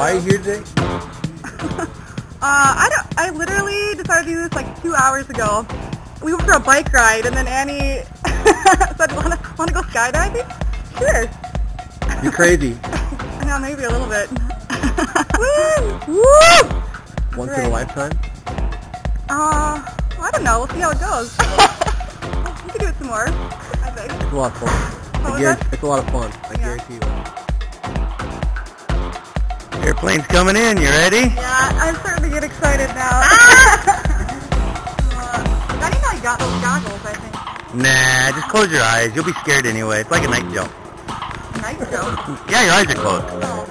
Why are you here today? I literally decided to do this like 2 hours ago. We went for a bike ride, and then Annie said, "Want to go skydiving?" Sure. You're crazy. I know, maybe a little bit. Woo! Woo! Once in a lifetime? I don't know. We'll see how it goes. We can do it some more, I think. It's a lot of fun. It's a lot of fun. I guarantee you. Airplane's coming in. You ready? Yeah, I'm starting to get excited now. I didn't know I got those goggles, I think. Nah, just close your eyes. You'll be scared anyway. It's like a night jump. Night jump? Yeah, your eyes are closed. Oh.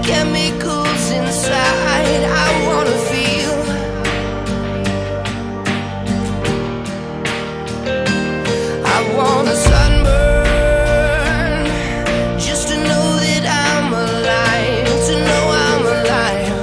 chemicals inside I wanna feel. I want a sunburn just to know that I'm alive, to know I'm alive.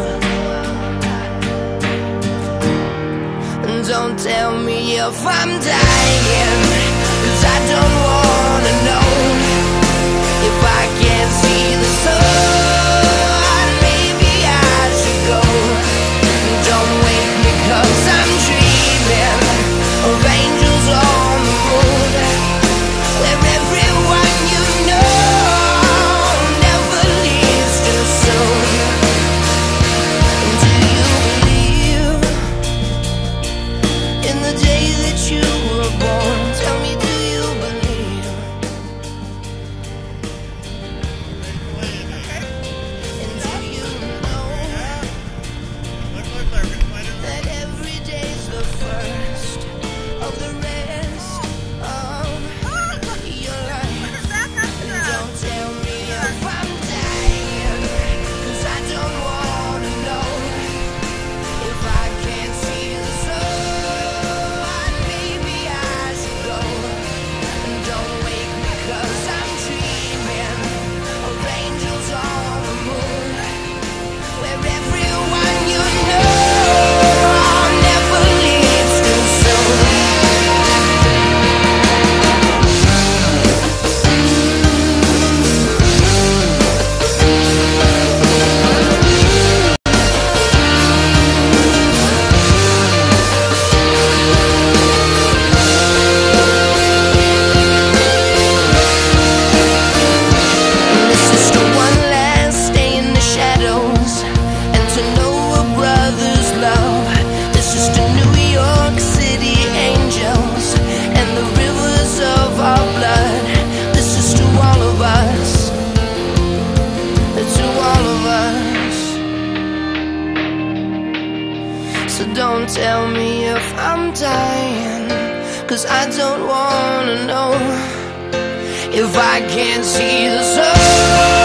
And don't tell me if I'm dying, 'cause I don't wanna know. If I can't see the sun, maybe I should go. Don't wake me 'cause I'm dreaming of angels on the moon, where everyone you know never leaves too soon. Do you believe in the day that you were born? Tell me, do you believe? And do you know that every day's the first of the rest of your life? And don't tell me if I'm dying, 'cause I don't wanna know. If I can't see the sun, maybe I should go. And don't wake me 'cause I'm dreaming of angels on the moon, where everyone you know never leaves too soon. This is the one last day in the shadows, and to know a brother's love. This is to New York City angels and the rivers of our blood. This is to all of us, to all of us. So don't tell me if I'm dying, 'cause I don't wanna know. If I can't see the sun,